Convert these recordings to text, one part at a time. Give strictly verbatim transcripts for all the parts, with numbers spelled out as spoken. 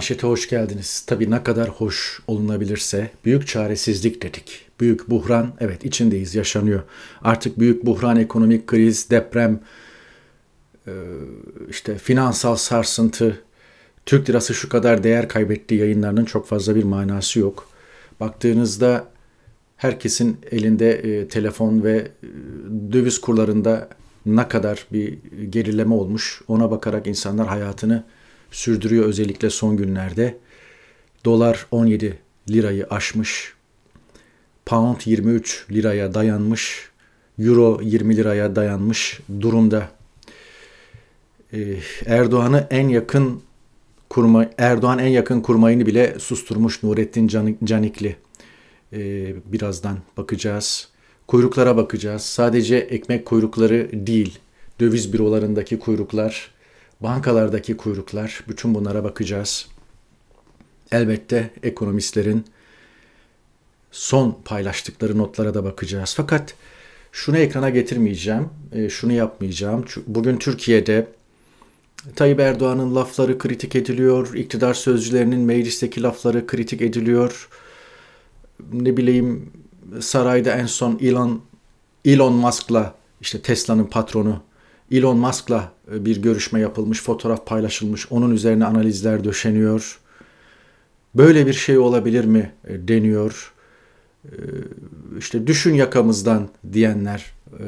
Manşete hoş geldiniz. Tabii ne kadar hoş olunabilirse büyük çaresizlik dedik. Büyük buhran, evet içindeyiz, yaşanıyor. Artık büyük buhran, ekonomik kriz, deprem, işte finansal sarsıntı, Türk lirası şu kadar değer kaybetti yayınlarının çok fazla bir manası yok. Baktığınızda herkesin elinde e, telefon ve e, döviz kurlarında ne kadar bir gerileme olmuş ona bakarak insanlar hayatını sürdürüyor, özellikle son günlerde. Dolar on yedi lirayı aşmış, pound yirmi üç liraya dayanmış, euro yirmi liraya dayanmış durumda. Ee, Erdoğan'ı en yakın kurma, Erdoğan en yakın kurmayını bile susturmuş Nurettin Canikli. Ee, birazdan bakacağız. Kuyruklara bakacağız. Sadece ekmek kuyrukları değil, döviz bürolarındaki kuyruklar, bankalardaki kuyruklar, bütün bunlara bakacağız. Elbette ekonomistlerin son paylaştıkları notlara da bakacağız. Fakat şunu ekrana getirmeyeceğim, şunu yapmayacağım. Bugün Türkiye'de Tayyip Erdoğan'ın lafları kritik ediliyor, iktidar sözcülerinin meclisteki lafları kritik ediliyor. Ne bileyim, sarayda en son Elon, Elon Musk'la, işte Tesla'nın patronu Elon Musk'la bir görüşme yapılmış, fotoğraf paylaşılmış, onun üzerine analizler döşeniyor. Böyle bir şey olabilir mi deniyor. İşte düşün yakamızdan diyenler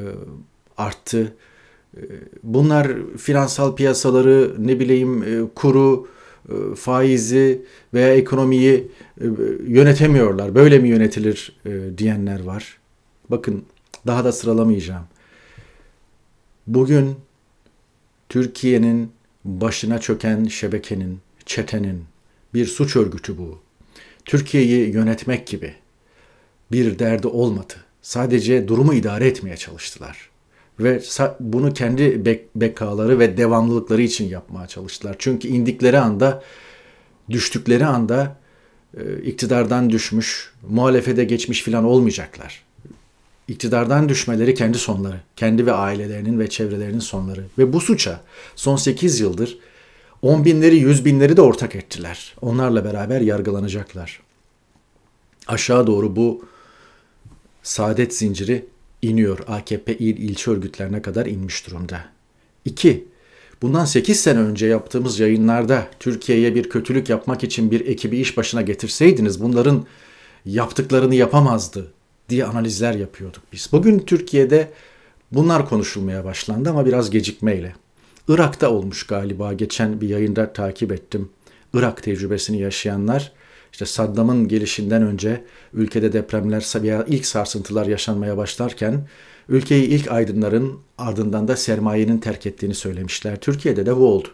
arttı. Bunlar finansal piyasaları, ne bileyim kuru, faizi veya ekonomiyi yönetemiyorlar. Böyle mi yönetilir diyenler var. Bakın, daha da sıralamayacağım. Bugün Türkiye'nin başına çöken şebekenin, çetenin bir suç örgütü bu. Türkiye'yi yönetmek gibi bir derdi olmadı. Sadece durumu idare etmeye çalıştılar. Ve bunu kendi bekaları ve devamlılıkları için yapmaya çalıştılar. Çünkü indikleri anda, düştükleri anda iktidardan düşmüş, muhalefete geçmiş filan olmayacaklar. İktidardan düşmeleri kendi sonları, kendi ve ailelerinin ve çevrelerinin sonları. Ve bu suça son sekiz yıldır on binleri, yüz binleri de ortak ettiler. Onlarla beraber yargılanacaklar. Aşağı doğru bu saadet zinciri iniyor. A K P il ilçe örgütlerine kadar inmiş durumda. İki, bundan sekiz sene önce yaptığımız yayınlarda Türkiye'ye bir kötülük yapmak için bir ekibi iş başına getirseydiniz bunların yaptıklarını yapamazdı diye analizler yapıyorduk biz. Bugün Türkiye'de bunlar konuşulmaya başlandı ama biraz gecikmeyle. Irak'ta olmuş galiba, geçen bir yayında takip ettim. Irak tecrübesini yaşayanlar, işte Saddam'ın gelişinden önce ülkede depremler veya ilk sarsıntılar yaşanmaya başlarken ülkeyi ilk aydınların, ardından da sermayenin terk ettiğini söylemişler. Türkiye'de de bu oldu.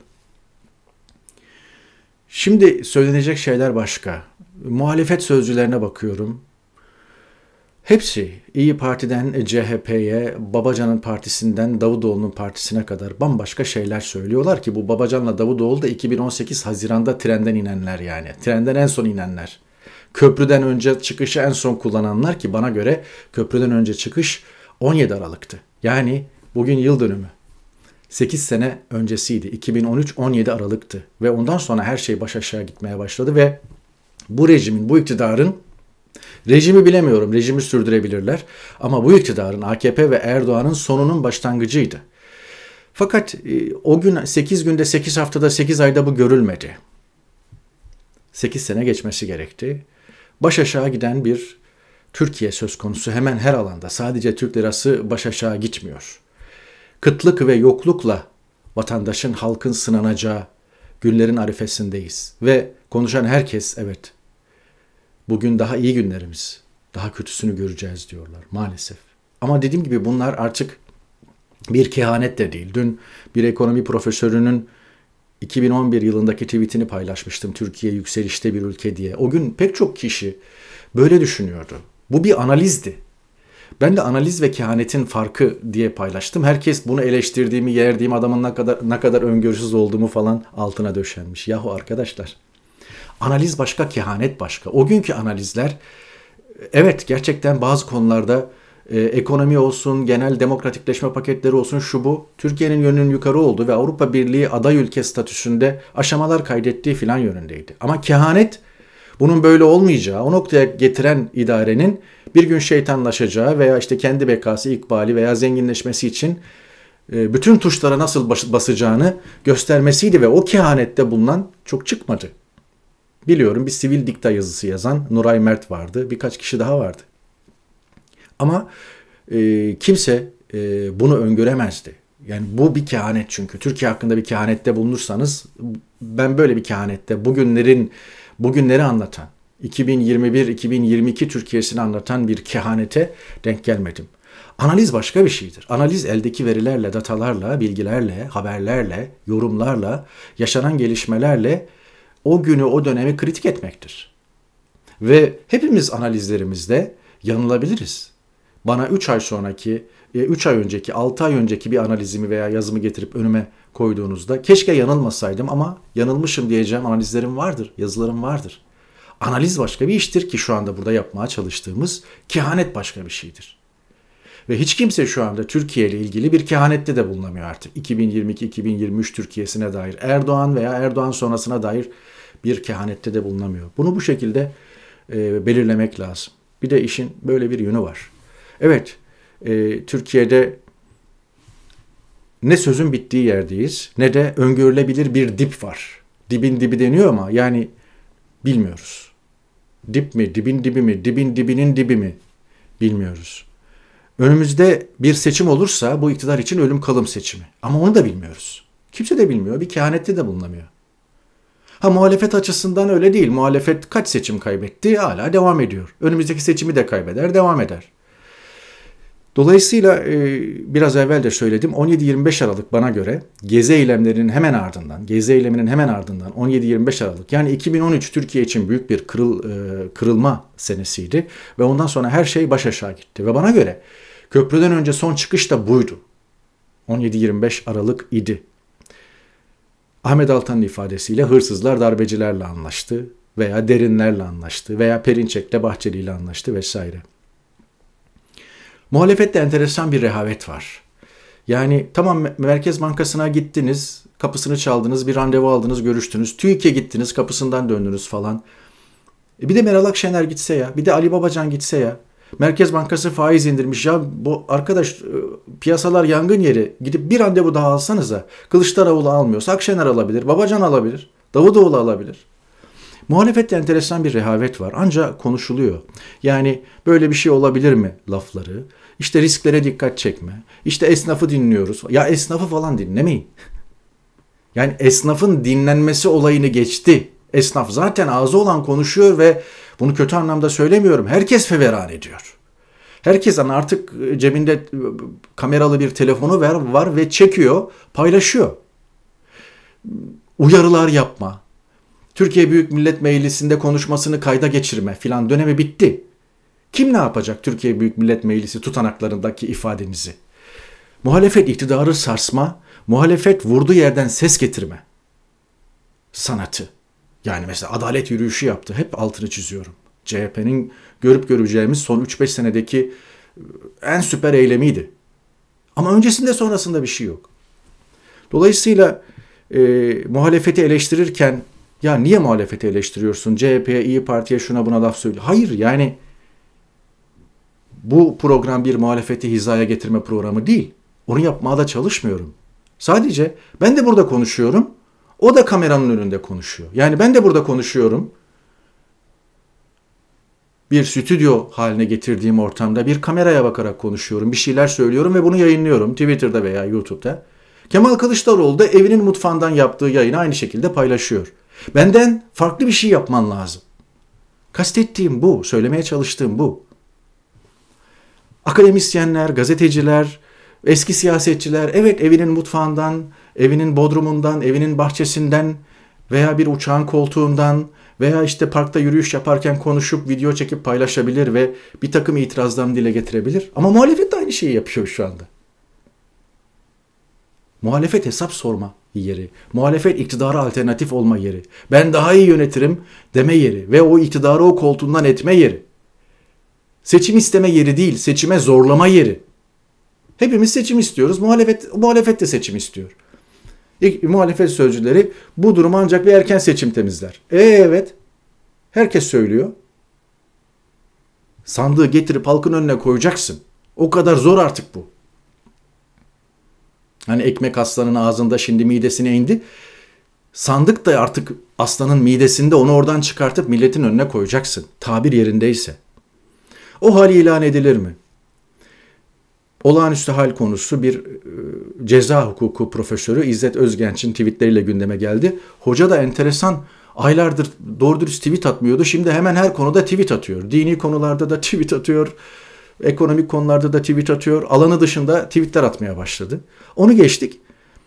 Şimdi söylenecek şeyler başka. Muhalefet sözcülerine bakıyorum. Hepsi İyi Parti'den C H P'ye, Babacan'ın partisinden Davutoğlu'nun partisine kadar bambaşka şeyler söylüyorlar ki bu Babacan'la Davutoğlu da iki bin on sekiz Haziran'da trenden inenler yani. Trenden en son inenler. Köprüden önce çıkışı en son kullananlar ki bana göre köprüden önce çıkış on yedi Aralık'tı. Yani bugün yıl dönümü. sekiz sene öncesiydi. iki bin on üç on yedi Aralık'tı. Ve ondan sonra her şey baş aşağı gitmeye başladı ve bu rejimin, bu iktidarın, rejimi bilemiyorum, rejimi sürdürebilirler ama bu iktidarın, A K P ve Erdoğan'ın sonunun başlangıcıydı. Fakat e, o gün sekiz günde, sekiz haftada, sekiz ayda bu görülmedi. sekiz sene geçmesi gerekti. Baş aşağı giden bir Türkiye söz konusu hemen her alanda. Sadece Türk lirası baş aşağı gitmiyor. Kıtlık ve yoklukla vatandaşın, halkın sınanacağı günlerin arifesindeyiz. Ve konuşan herkes evet, bugün daha iyi günlerimiz, daha kötüsünü göreceğiz diyorlar maalesef. Ama dediğim gibi bunlar artık bir kehanet de değil. Dün bir ekonomi profesörünün iki bin on bir yılındaki tweetini paylaşmıştım. Türkiye yükselişte bir ülke diye. O gün pek çok kişi böyle düşünüyordu. Bu bir analizdi. Ben de analiz ve kehanetin farkı diye paylaştım. Herkes bunu eleştirdiğimi, yerdiğim adamın ne kadar ne kadar öngörüsüz olduğumu falan altına döşenmiş. Yahu arkadaşlar, analiz başka, kehanet başka. O günkü analizler, evet gerçekten bazı konularda e, ekonomi olsun, genel demokratikleşme paketleri olsun, şu bu. Türkiye'nin yönünün yukarı olduğu ve Avrupa Birliği aday ülke statüsünde aşamalar kaydettiği filan yönündeydi. Ama kehanet bunun böyle olmayacağı, o noktaya getiren idarenin bir gün şeytanlaşacağı veya işte kendi bekası, ikbali veya zenginleşmesi için bütün tuşlara nasıl basacağını göstermesiydi ve o kehanette bulunan çok çıkmadı. Biliyorum, bir sivil dikta yazısı yazan Nuray Mert vardı, birkaç kişi daha vardı. Ama e, kimse e, bunu öngöremezdi. Yani bu bir kehanet çünkü. Türkiye hakkında bir kehanette bulunursanız, ben böyle bir kehanette bugünlerin bugünleri anlatan, iki bin yirmi bir iki bin yirmi iki Türkiye'sini anlatan bir kehanete denk gelmedim. Analiz başka bir şeydir. Analiz eldeki verilerle, datalarla, bilgilerle, haberlerle, yorumlarla, yaşanan gelişmelerle o günü, o dönemi kritik etmektir. Ve hepimiz analizlerimizde yanılabiliriz. Bana üç ay sonraki, üç ay önceki, altı ay önceki bir analizimi veya yazımı getirip önüme koyduğunuzda keşke yanılmasaydım ama yanılmışım diyeceğim analizlerim vardır, yazılarım vardır. Analiz başka bir iştir ki şu anda burada yapmaya çalıştığımız, kehanet başka bir şeydir. Ve hiç kimse şu anda Türkiye ile ilgili bir kehanette de bulunamıyor artık. iki bin yirmi iki iki bin yirmi üç Türkiye'sine dair, Erdoğan veya Erdoğan sonrasına dair bir kehanette de bulunamıyor. Bunu bu şekilde e, belirlemek lazım. Bir de işin böyle bir yönü var. Evet, e, Türkiye'de ne sözün bittiği yerdeyiz ne de öngörülebilir bir dip var. Dibin dibi deniyor ama yani bilmiyoruz. Dip mi, dibin dibi mi, dibin dibinin dibi mi bilmiyoruz. Önümüzde bir seçim olursa bu iktidar için ölüm kalım seçimi. Ama onu da bilmiyoruz. Kimse de bilmiyor. Bir kehanette de bulunamıyor. Ha, muhalefet açısından öyle değil. Muhalefet kaç seçim kaybetti? Hala devam ediyor. Önümüzdeki seçimi de kaybeder, devam eder. Dolayısıyla biraz evvel de söyledim, on yedi yirmi beş Aralık bana göre Gezi eylemlerinin hemen ardından, Gezi eyleminin hemen ardından on yedi yirmi beş Aralık, yani iki bin on üç Türkiye için büyük bir kırıl, kırılma senesiydi ve ondan sonra her şey baş aşağı gitti. Ve bana göre köprüden önce son çıkış da buydu. on yedi yirmi beş Aralık idi. Ahmet Altan'ın ifadesiyle hırsızlar darbecilerle anlaştı veya derinlerle anlaştı veya Perinçek'le Bahçeli'yle anlaştı vesaire. Muhalefette enteresan bir rehavet var. Yani tamam, Merkez Bankası'na gittiniz, kapısını çaldınız, bir randevu aldınız, görüştünüz. TÜİK'e gittiniz, kapısından döndünüz falan. E bir de Meral Akşener gitse ya, bir de Ali Babacan gitse ya. Merkez Bankası faiz indirmiş ya, bu arkadaş piyasalar yangın yeri, gidip bir randevu daha alsanıza. Kılıçdaroğlu almıyorsa Akşener alabilir, Babacan alabilir, Davutoğlu alabilir. Muhalefette enteresan bir rehavet var ancak konuşuluyor. Yani böyle bir şey olabilir mi lafları, işte risklere dikkat çekme, işte esnafı dinliyoruz. Ya esnafı falan dinlemeyin. Yani esnafın dinlenmesi olayını geçti. Esnaf zaten ağzı olan konuşuyor ve bunu kötü anlamda söylemiyorum. Herkes feveran ediyor. Herkes artık cebinde kameralı bir telefonu var, var ve çekiyor, paylaşıyor. Uyarılar yapma, Türkiye Büyük Millet Meclisi'nde konuşmasını kayda geçirme filan dönemi bitti. Kim ne yapacak Türkiye Büyük Millet Meclisi tutanaklarındaki ifadenizi? Muhalefet iktidarı sarsma, muhalefet vurduğu yerden ses getirme sanatı. Yani mesela adalet yürüyüşü yaptı. Hep altını çiziyorum. C H P'nin görüp göreceğimiz son üç beş senedeki en süper eylemiydi. Ama öncesinde sonrasında bir şey yok. Dolayısıyla e, muhalefeti eleştirirken ya niye muhalefeti eleştiriyorsun? C H P'ye, İYİ Parti'ye, şuna buna laf söyle. Hayır, yani bu program bir muhalefeti hizaya getirme programı değil. Onu yapmaya da çalışmıyorum. Sadece ben de burada konuşuyorum. O da kameranın önünde konuşuyor. Yani ben de burada konuşuyorum. Bir stüdyo haline getirdiğim ortamda bir kameraya bakarak konuşuyorum. Bir şeyler söylüyorum ve bunu yayınlıyorum Twitter'da veya YouTube'da. Kemal Kılıçdaroğlu da evinin mutfağından yaptığı yayını aynı şekilde paylaşıyor. Benden farklı bir şey yapman lazım. Kastettiğim bu, söylemeye çalıştığım bu. Akademisyenler, gazeteciler, eski siyasetçiler evet evinin mutfağından, evinin bodrumundan, evinin bahçesinden veya bir uçağın koltuğundan veya işte parkta yürüyüş yaparken konuşup video çekip paylaşabilir ve bir takım itirazlarını dile getirebilir. Ama muhalefet de aynı şeyi yapıyor şu anda. Muhalefet hesap sorma yeri. Muhalefet iktidara alternatif olma yeri. Ben daha iyi yönetirim deme yeri ve o iktidarı o koltuğundan etme yeri. Seçim isteme yeri değil, seçime zorlama yeri. Hepimiz seçim istiyoruz. Muhalefet, muhalefet de seçim istiyor. İlk, muhalefet sözcüleri bu durumu ancak bir erken seçim temizler. E, evet. Herkes söylüyor. Sandığı getirip halkın önüne koyacaksın. O kadar zor artık bu. Hani ekmek aslanın ağzında, şimdi midesine indi. Sandık da artık aslanın midesinde, onu oradan çıkartıp milletin önüne koyacaksın. Tabir yerindeyse. O hal ilan edilir mi? Olağanüstü hal konusu bir e, ceza hukuku profesörü İzzet Özgenç'in tweetleriyle gündeme geldi. Hoca da enteresan, aylardır doğru dürüst tweet atmıyordu. Şimdi hemen her konuda tweet atıyor. Dini konularda da tweet atıyor. Ekonomik konularda da tweet atıyor. Alanı dışında tweetler atmaya başladı. Onu geçtik.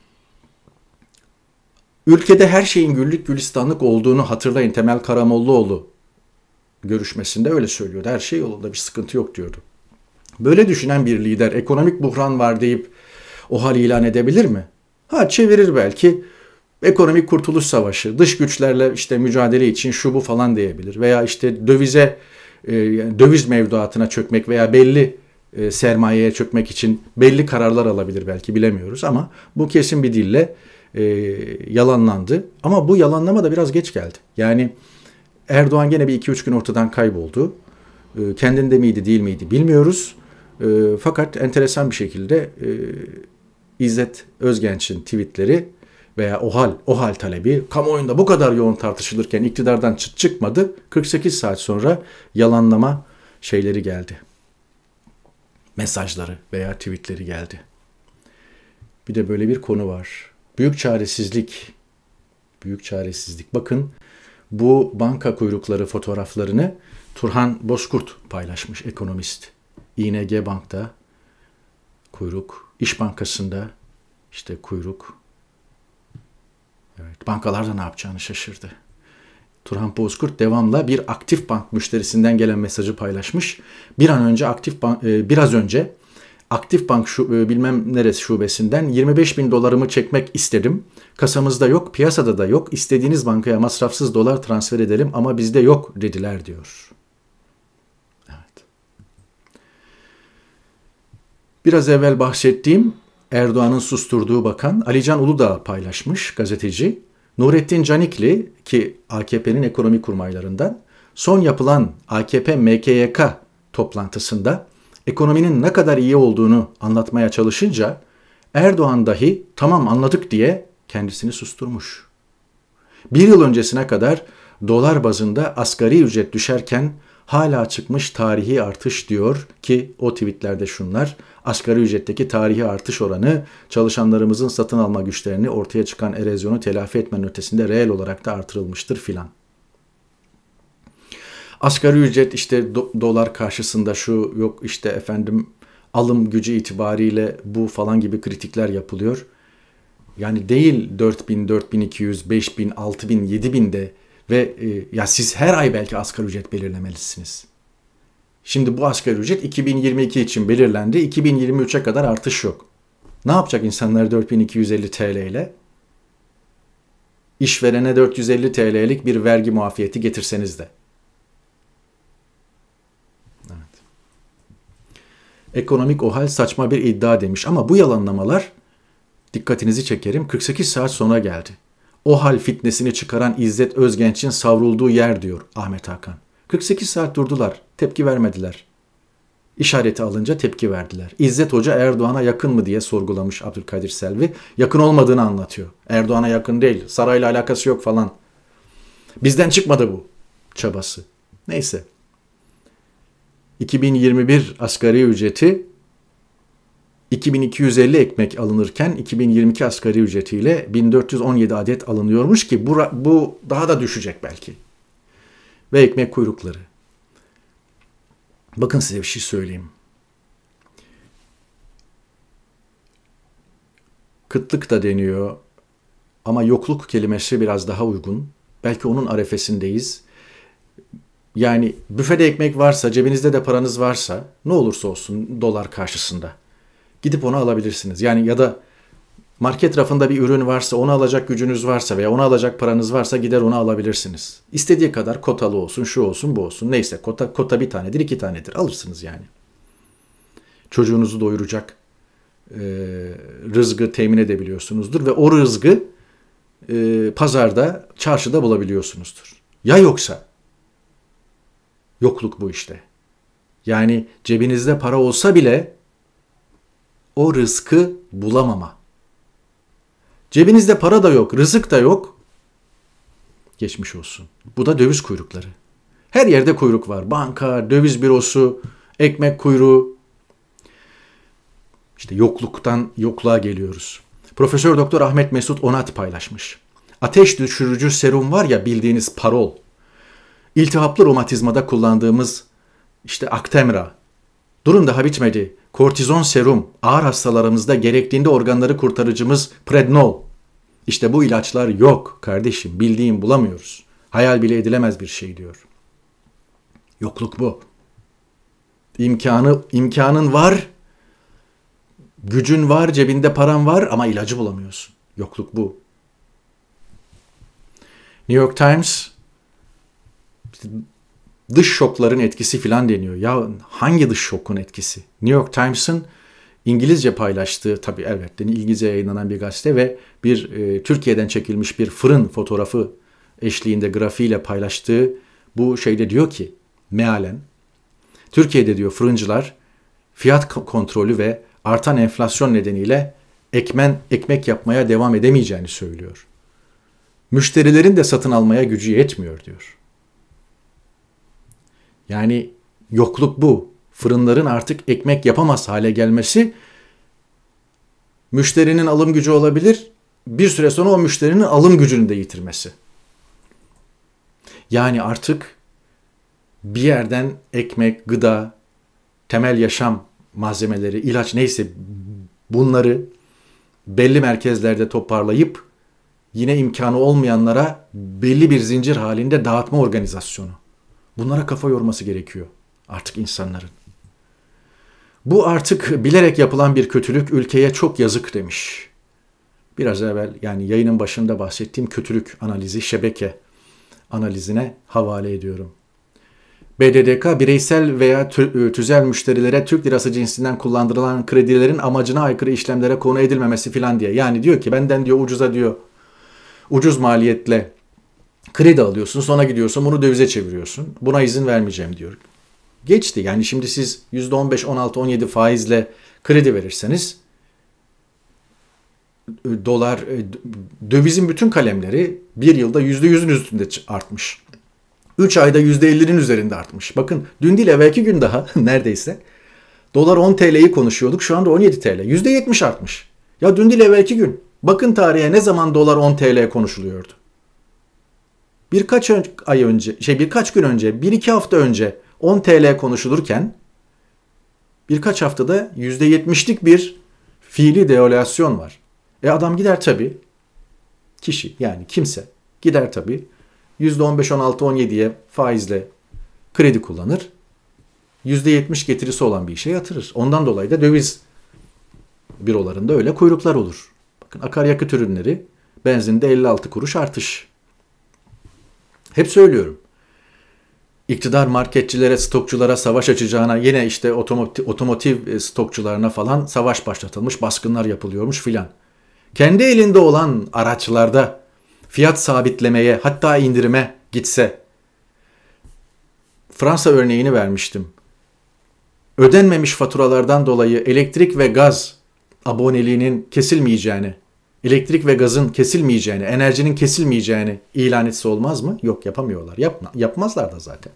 Ülkede her şeyin güllük gülistanlık olduğunu hatırlayın. Temel Karamollaoğlu görüşmesinde öyle söylüyordu. Her şey yolunda, bir sıkıntı yok diyordu. Böyle düşünen bir lider ekonomik buhran var deyip o hal ilan edebilir mi? Ha, çevirir belki. Ekonomik kurtuluş savaşı, dış güçlerle işte mücadele için şu bu falan diyebilir. Veya işte dövize, e, döviz mevduatına çökmek veya belli e, sermayeye çökmek için belli kararlar alabilir belki, bilemiyoruz. Ama bu kesin bir dille e, yalanlandı. Ama bu yalanlama da biraz geç geldi. Yani Erdoğan gene bir iki üç gün ortadan kayboldu. E, kendinde miydi değil miydi bilmiyoruz. E, fakat enteresan bir şekilde e, İzzet Özgenç'in tweetleri veya o hal, o hal talebi kamuoyunda bu kadar yoğun tartışılırken iktidardan çıt çıkmadı. kırk sekiz saat sonra yalanlama şeyleri geldi. Mesajları veya tweetleri geldi. Bir de böyle bir konu var. Büyük çaresizlik. Büyük çaresizlik. Bakın, bu banka kuyrukları fotoğraflarını Turhan Bozkurt paylaşmış, ekonomist. İ N G Bank'ta kuyruk, İş Bankası'nda işte kuyruk. Evet, bankalarda ne yapacağını şaşırdı. Turhan Bozkurt devamla bir aktif bank müşterisinden gelen mesajı paylaşmış. Bir an önce aktif bank, biraz önce aktif bank şu, bilmem neresi şubesinden yirmi beş bin dolarımı çekmek istedim. Kasamızda yok, piyasada da yok. İstediğiniz bankaya masrafsız dolar transfer edelim ama bizde yok dediler diyor. Evet. Biraz evvel bahsettiğim Erdoğan'ın susturduğu bakan Alican Uludağ paylaşmış, gazeteci. Nurettin Canikli, ki A K P'nin ekonomi kurmaylarından, son yapılan A K P M K Y K toplantısında ekonominin ne kadar iyi olduğunu anlatmaya çalışınca Erdoğan dahi tamam anladık diye kendisini susturmuş. Bir yıl öncesine kadar dolar bazında asgari ücret düşerken hala çıkmış tarihi artış diyor ki o tweetlerde şunlar: asgari ücretteki tarihi artış oranı çalışanlarımızın satın alma güçlerini, ortaya çıkan erozyonu telafi etmenin ötesinde reel olarak da artırılmıştır filan. Asgari ücret işte do- dolar karşısında şu, yok işte efendim alım gücü itibariyle bu falan gibi kritikler yapılıyor. Yani değil dört bin, dört bin iki yüz, beş bin, altı bin, yedi bin de ve e, ya siz her ay belki asgari ücret belirlemelisiniz. Şimdi bu asgari ücret iki bin yirmi iki için belirlendi. iki bin yirmi üçe kadar artış yok. Ne yapacak insanlar dört bin iki yüz elli T L ile? İşverene dört yüz elli T L'lik bir vergi muafiyeti getirseniz de. Evet. Ekonomik o hal saçma bir iddia demiş ama bu yalanlamalar, dikkatinizi çekerim, kırk sekiz saat sonra geldi. O hal fitnesini çıkaran İzzet Özgenç'in savrulduğu yer diyor Ahmet Hakan. kırk sekiz saat durdular, tepki vermediler. İşareti alınca tepki verdiler. İzzet Hoca Erdoğan'a yakın mı diye sorgulamış Abdülkadir Selvi. Yakın olmadığını anlatıyor. Erdoğan'a yakın değil, sarayla alakası yok falan. Bizden çıkmadı bu çabası. Neyse. iki bin yirmi bir asgari ücreti iki bin iki yüz elli ekmek alınırken iki bin yirmi iki asgari ücretiyle bin dört yüz on yedi adet alınıyormuş ki bu, bu daha da düşecek belki. Ve ekmek kuyrukları. Bakın size bir şey söyleyeyim. Kıtlık da deniyor ama yokluk kelimesi biraz daha uygun. Belki onun arefesindeyiz. Yani büfede ekmek varsa, cebinizde de paranız varsa, ne olursa olsun dolar karşısında gidip onu alabilirsiniz. Yani ya da Market rafında bir ürün varsa, onu alacak gücünüz varsa veya onu alacak paranız varsa gider onu alabilirsiniz. İstediği kadar kotalı olsun, şu olsun, bu olsun. Neyse kota, kota bir tanedir, iki tanedir. Alırsınız yani. Çocuğunuzu doyuracak e, rızgı temin edebiliyorsunuzdur ve o rızgı e, pazarda, çarşıda bulabiliyorsunuzdur. Ya yoksa? Yokluk bu işte. Yani cebinizde para olsa bile o rızkı bulamama. Cebinizde para da yok, rızık da yok. Geçmiş olsun. Bu da döviz kuyrukları. Her yerde kuyruk var. Banka, döviz bürosu, ekmek kuyruğu. İşte yokluktan yokluğa geliyoruz. Profesör Doktor Ahmet Mesut Onat paylaşmış. Ateş düşürücü serum var ya, bildiğiniz parol. İltihaplı romatizmada kullandığımız işte Actemra. Durun daha bitmedi. Kortizon serum, ağır hastalarımızda gerektiğinde organları kurtarıcımız Prednol. İşte bu ilaçlar yok kardeşim, bildiğim bulamıyoruz. Hayal bile edilemez bir şey diyor. Yokluk bu. İmkanı, imkanın var, gücün var, cebinde paran var ama ilacı bulamıyorsun. Yokluk bu. New York Times dış şokların etkisi filan deniyor. Ya hangi dış şokun etkisi? New York Times'ın İngilizce paylaştığı, tabii elbette İngilizce yayınlanan bir gazete ve bir e, Türkiye'den çekilmiş bir fırın fotoğrafı eşliğinde grafiğiyle paylaştığı bu şeyde diyor ki, mealen, Türkiye'de diyor fırıncılar fiyat kontrolü ve artan enflasyon nedeniyle ekmen, ekmek yapmaya devam edemeyeceğini söylüyor. Müşterilerin de satın almaya gücü yetmiyor diyor. Yani yokluk bu. Fırınların artık ekmek yapamaz hale gelmesi, müşterinin alım gücü olabilir, bir süre sonra o müşterinin alım gücünü de yitirmesi. Yani artık bir yerden ekmek, gıda, temel yaşam malzemeleri, ilaç neyse bunları belli merkezlerde toparlayıp yine imkanı olmayanlara belli bir zincir halinde dağıtma organizasyonu. Bunlara kafa yorması gerekiyor artık insanların. Bu artık bilerek yapılan bir kötülük, ülkeye çok yazık demiş. Biraz evvel yani yayının başında bahsettiğim kötülük analizi, şebeke analizine havale ediyorum. B D D K bireysel veya tüzel müşterilere Türk lirası cinsinden kullandırılan kredilerin amacına aykırı işlemlere konu edilmemesi filan diye. Yani diyor ki benden diyor ucuza diyor ucuz maliyetle kredi alıyorsun, sonra gidiyorsun bunu dövize çeviriyorsun. Buna izin vermeyeceğim diyor. Geçti. Yani şimdi siz yüzde on beş, on altı, on yedi faizle kredi verirseniz dolar, dövizin bütün kalemleri bir yılda yüzde yüzün üstünde artmış. üç ayda yüzde ellinin üzerinde artmış. Bakın dün değil evvelki gün daha neredeyse dolar on T L'yi konuşuyorduk. Şu anda on yedi T L. yüzde yetmiş artmış. Ya dün değil evvelki gün. Bakın tarihe ne zaman dolar on T L konuşuluyordu. Birkaç ay önce, şey birkaç gün önce, bir iki hafta önce on T L konuşulurken birkaç haftada yüzde yetmişlik bir fiili devalüasyon var. E adam gider tabii, kişi yani kimse gider tabii yüzde on beş, on altı, on yediye faizle kredi kullanır. yüzde yetmiş getirisi olan bir işe yatırır. Ondan dolayı da döviz bürolarında öyle kuyruklar olur. Bakın akaryakıt ürünleri benzinde elli altı kuruş artış. Hep söylüyorum. İktidar marketçilere, stokçulara savaş açacağına, yine işte otomotiv, otomotiv stokçularına falan savaş başlatılmış, baskınlar yapılıyormuş filan. Kendi elinde olan araçlarda fiyat sabitlemeye, hatta indirime gitse, Fransa örneğini vermiştim. Ödenmemiş faturalardan dolayı elektrik ve gaz aboneliğinin kesilmeyeceğini, elektrik ve gazın kesilmeyeceğini, enerjinin kesilmeyeceğini ilan etse olmaz mı? Yok, yapamıyorlar. Yapma, yapmazlar da zaten.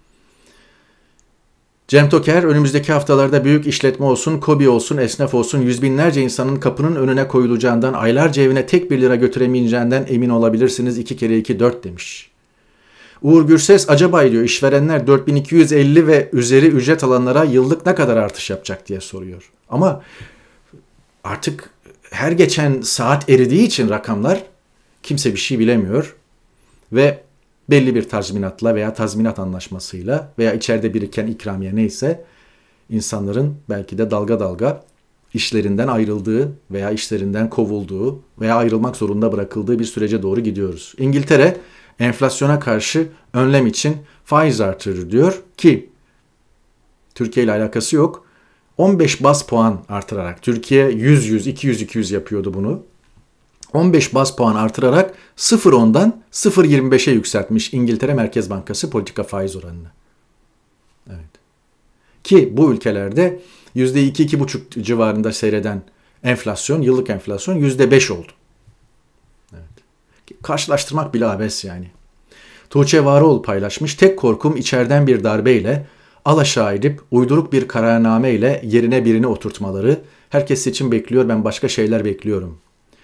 Cem Toker önümüzdeki haftalarda büyük işletme olsun, KOBİ olsun, esnaf olsun yüz binlerce insanın kapının önüne koyulacağından, aylarca evine tek bir lira götüremeyeceğinden emin olabilirsiniz. iki kere iki dört demiş. Uğur Gürses acaba diyor işverenler dört bin iki yüz elli ve üzeri ücret alanlara yıllık ne kadar artış yapacak diye soruyor. Ama artık her geçen saat eridiği için rakamlar kimse bir şey bilemiyor ve belli bir tazminatla veya tazminat anlaşmasıyla veya içeride biriken ikramiye neyse insanların belki de dalga dalga işlerinden ayrıldığı veya işlerinden kovulduğu veya ayrılmak zorunda bırakıldığı bir sürece doğru gidiyoruz. İngiltere enflasyona karşı önlem için faiz artırır diyor ki Türkiye ile alakası yok. on beş baz puan artırarak, Türkiye yüz yüz, iki yüz iki yüz yapıyordu bunu. on beş baz puan artırarak sıfır virgül ondan sıfır virgül yirmi beşe yükseltmiş İngiltere Merkez Bankası politika faiz oranını. Evet. Ki bu ülkelerde yüzde iki iki buçuk civarında seyreden enflasyon, yıllık enflasyon yüzde beş oldu. Evet. Karşılaştırmak bile abes yani. Tuğçe Varol paylaşmış. Tek korkum içeriden bir darbeyle alaşağı edip uyduruk bir kararname ile yerine birini oturtmaları. Herkes seçim bekliyor, ben başka şeyler bekliyorum.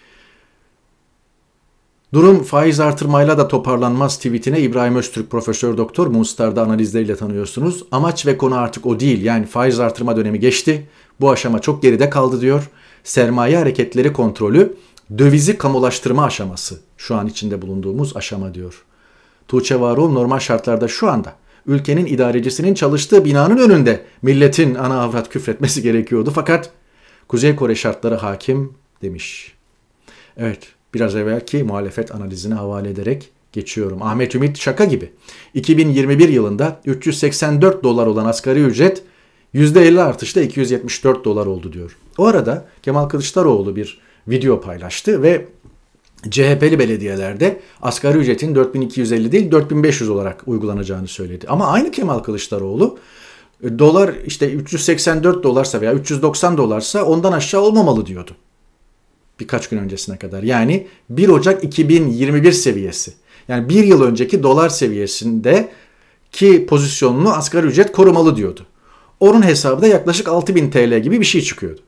Durum faiz artırmayla da toparlanmaz tweetine İbrahim Öztürk Profesör Doktor Moonstar'da analizleriyle tanıyorsunuz. Amaç ve konu artık o değil. Yani faiz artırma dönemi geçti. Bu aşama çok geride kaldı diyor. Sermaye hareketleri kontrolü, dövizi kamulaştırma aşaması. Şu an içinde bulunduğumuz aşama diyor. Tuğçe Varol normal şartlarda şu anda ülkenin idarecisinin çalıştığı binanın önünde milletin ana avrat küfretmesi gerekiyordu. Fakat Kuzey Kore şartları hakim demiş. Evet. Biraz evvelki muhalefet analizine havale ederek geçiyorum. Ahmet Ümit şaka gibi. iki bin yirmi bir yılında üç yüz seksen dört dolar olan asgari ücret yüzde elli artışla iki yüz yetmiş dört dolar oldu diyor. O arada Kemal Kılıçdaroğlu bir video paylaştı ve C H P'li belediyelerde asgari ücretin dört bin iki yüz elli değil dört bin beş yüz olarak uygulanacağını söyledi. Ama aynı Kemal Kılıçdaroğlu dolar işte üç yüz seksen dört dolarsa veya üç yüz doksan dolarsa ondan aşağı olmamalı diyordu. Birkaç gün öncesine kadar. Yani bir Ocak iki bin yirmi bir seviyesi. Yani bir yıl önceki dolar seviyesinde ki pozisyonunu asgari ücret korumalı diyordu. Onun hesabı da yaklaşık altı bin T L gibi bir şey çıkıyordu.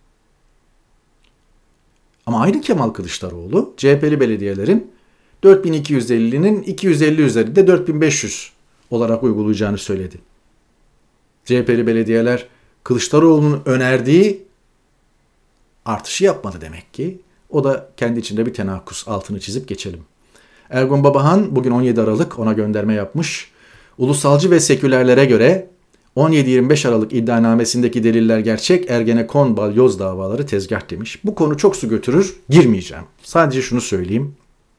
Ama aynı Kemal Kılıçdaroğlu C H P'li belediyelerin dört bin iki yüz ellinin iki yüz elli üzerinde dört bin beş yüz olarak uygulayacağını söyledi. C H P'li belediyeler Kılıçdaroğlu'nun önerdiği artışı yapmadı demek ki. O da kendi içinde bir tenakuz, altını çizip geçelim. Ergun Babahan bugün on yedi Aralık ona gönderme yapmış. Ulusalcı ve sekülerlere göre on yedi yirmi beş Aralık iddianamesindeki deliller gerçek, Ergenekon, Balyoz davaları tezgah demiş. Bu konu çok su götürür, girmeyeceğim. Sadece şunu söyleyeyim.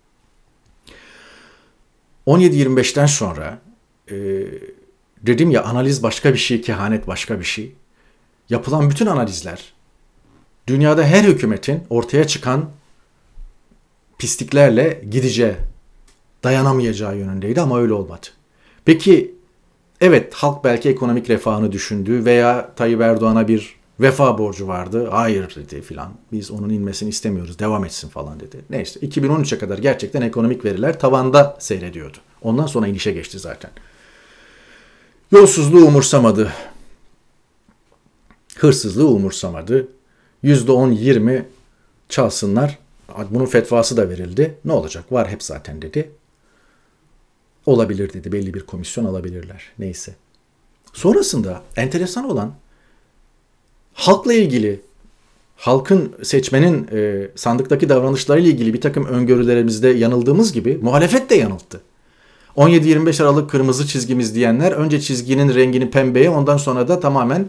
on yedi yirmi beşten sonra e, dedim ya analiz başka bir şey, kehanet başka bir şey. Yapılan bütün analizler, dünyada her hükümetin ortaya çıkan pisliklerle gideceği, dayanamayacağı yönündeydi ama öyle olmadı. Peki, evet halk belki ekonomik refahını düşündü veya Tayyip Erdoğan'a bir vefa borcu vardı. Hayır dedi filan. Biz onun inmesini istemiyoruz, devam etsin falan dedi. Neyse iki bin on üçe kadar gerçekten ekonomik veriler tavanda seyrediyordu. Ondan sonra inişe geçti zaten. Yolsuzluğu umursamadı. Hırsızlığı umursamadı. yüzde on yirmi çalsınlar. Bunun fetvası da verildi. Ne olacak? Var hep zaten dedi. Olabilir dedi. Belli bir komisyon alabilirler. Neyse. Sonrasında enteresan olan halkla ilgili, halkın, seçmenin e, sandıktaki davranışlarıyla ilgili bir takım öngörülerimizde yanıldığımız gibi muhalefet de yanılttı. on yedi yirmi beş Aralık kırmızı çizgimiz diyenler önce çizginin rengini pembeye ondan sonra da tamamen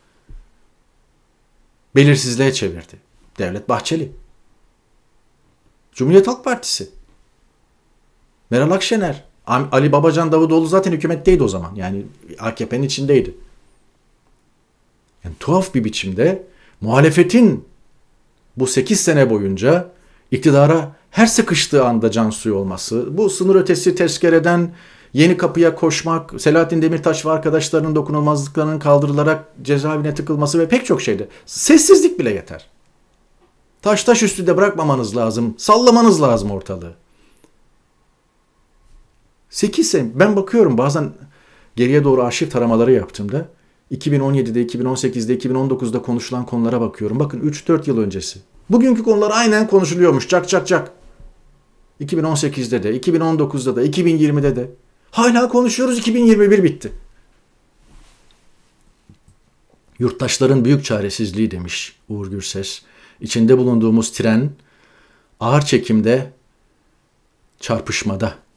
belirsizliğe çevirdi. Devlet Bahçeli. Cumhuriyet Halk Partisi. Meral Akşener. Ali Babacan Davutoğlu zaten hükümetteydi o zaman. Yani A K P'nin içindeydi. Yani tuhaf bir biçimde muhalefetin bu sekiz sene boyunca iktidara her sıkıştığı anda can suyu olması, bu sınır ötesi tezkereden yeni kapıya koşmak, Selahattin Demirtaş ve arkadaşlarının dokunulmazlıklarının kaldırılarak cezaevine tıkılması ve pek çok şeyde. Sessizlik bile yeter. Taş taş üstünde bırakmamanız lazım. Sallamanız lazım ortalığı. sekiz sene. Ben bakıyorum bazen geriye doğru arşiv taramaları yaptığımda iki bin on yedide, iki bin on sekizde, iki bin on dokuzda konuşulan konulara bakıyorum. Bakın üç dört yıl öncesi. Bugünkü konular aynen konuşuluyormuş. Çak çak çak. iki bin on sekizde de, iki bin on dokuzda da, iki bin yirmide de. Hala konuşuyoruz. iki bin yirmi bir bitti. Yurttaşların büyük çaresizliği demiş Uğur Gürses. İçinde bulunduğumuz tren ağır çekimde, çarpışmada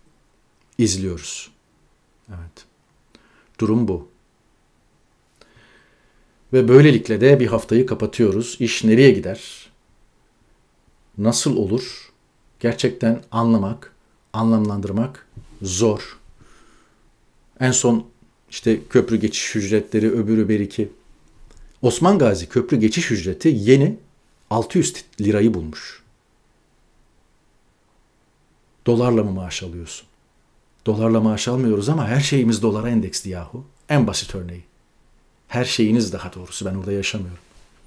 izliyoruz. Evet. Durum bu. Ve böylelikle de bir haftayı kapatıyoruz. İş nereye gider? Nasıl olur? Gerçekten anlamak, anlamlandırmak zor. En son işte köprü geçiş ücretleri, öbürü beriki. Osman Gazi köprü geçiş ücreti yeni altı yüz lirayı bulmuş. Dolarla mı maaş alıyorsun? Dolarla maaş almıyoruz ama her şeyimiz dolara endeksli yahu. En basit örneği. Her şeyiniz daha doğrusu, ben orada yaşamıyorum.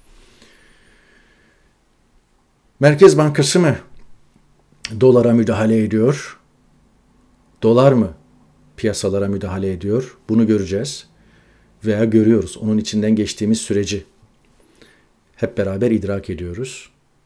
Merkez Bankası mı dolara müdahale ediyor? Dolar mı piyasalara müdahale ediyor? Bunu göreceğiz. Veya görüyoruz. Onun içinden geçtiğimiz süreci hep beraber idrak ediyoruz.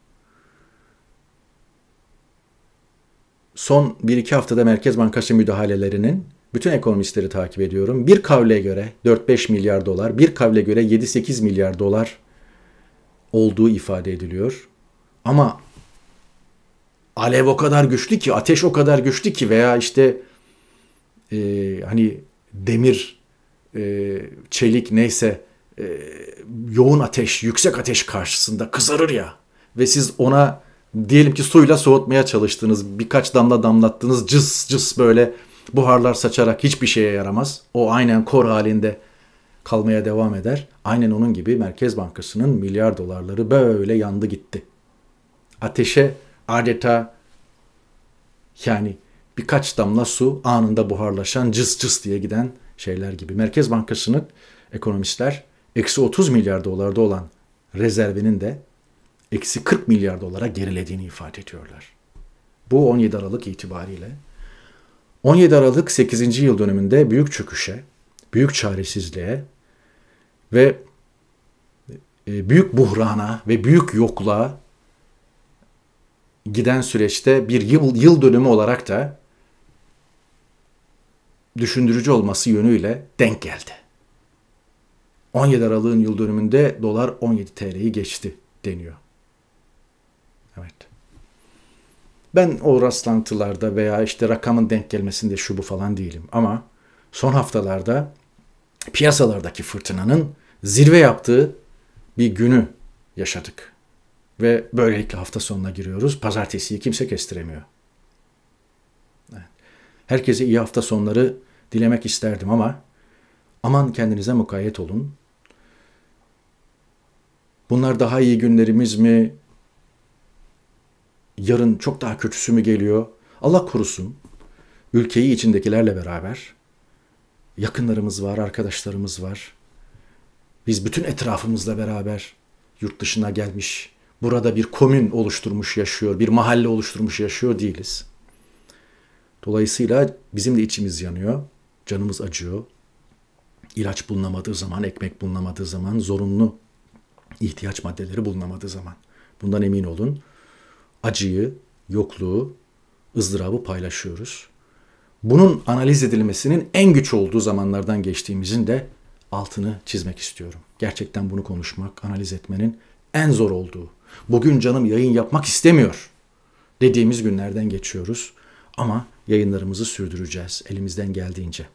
Son bir iki haftada Merkez Bankası müdahalelerinin bütün ekonomistleri takip ediyorum. Bir kavle göre dört beş milyar dolar, bir kavle göre yedi sekiz milyar dolar olduğu ifade ediliyor. Ama alev o kadar güçlü ki, ateş o kadar güçlü ki veya işte e, hani demir, e, çelik neyse e, yoğun ateş, yüksek ateş karşısında kızarır ya ve siz ona diyelim ki suyla soğutmaya çalıştınız, birkaç damla damlattınız, cıs cıs böyle buharlar saçarak hiçbir şeye yaramaz. O aynen kor halinde kalmaya devam eder. Aynen onun gibi Merkez Bankası'nın milyar dolarları böyle yandı gitti. Ateşe adeta yani birkaç damla su anında buharlaşan, cıs cıs diye giden şeyler gibi. Merkez Bankası'nın ekonomistler eksi otuz milyar dolarda olan rezervinin de eksi kırk milyar dolara gerilediğini ifade ediyorlar. Bu on yedi Aralık itibariyle. on yedi Aralık sekizinci yıl dönümünde büyük çöküşe, büyük çaresizliğe ve büyük buhrana ve büyük yokluğa giden süreçte bir yıl, yıl dönümü olarak da düşündürücü olması yönüyle denk geldi. on yedi Aralık'ın yıl dönümünde dolar on yedi T L'yi geçti deniyor. Evet. Ben o rastlantılarda veya işte rakamın denk gelmesinde şu bu falan değilim. Ama son haftalarda piyasalardaki fırtınanın zirve yaptığı bir günü yaşadık. Ve böylelikle hafta sonuna giriyoruz. Pazartesiyi kimse kestiremiyor. Evet. Herkese iyi hafta sonları dilemek isterdim ama aman kendinize mukayyet olun. Bunlar daha iyi günlerimiz mi? Yarın çok daha kötüsü mü geliyor? Allah korusun. Ülkeyi içindekilerle beraber yakınlarımız var, arkadaşlarımız var. Biz bütün etrafımızla beraber yurt dışına gelmiş, burada bir komün oluşturmuş yaşıyor, bir mahalle oluşturmuş yaşıyor değiliz. Dolayısıyla bizim de içimiz yanıyor, canımız acıyor. İlaç bulunamadığı zaman, ekmek bulunamadığı zaman, zorunlu ihtiyaç maddeleri bulunamadığı zaman. Bundan emin olun. Acıyı, yokluğu, ızdırabı paylaşıyoruz. Bunun analiz edilmesinin en güç olduğu zamanlardan geçtiğimizin de altını çizmek istiyorum. Gerçekten bunu konuşmak, analiz etmenin en zor olduğu, bugün canım yayın yapmak istemiyor dediğimiz günlerden geçiyoruz. Ama yayınlarımızı sürdüreceğiz elimizden geldiğince.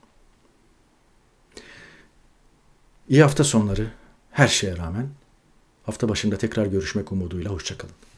İyi hafta sonları her şeye rağmen. Hafta başında tekrar görüşmek umuduyla. Hoşça kalın.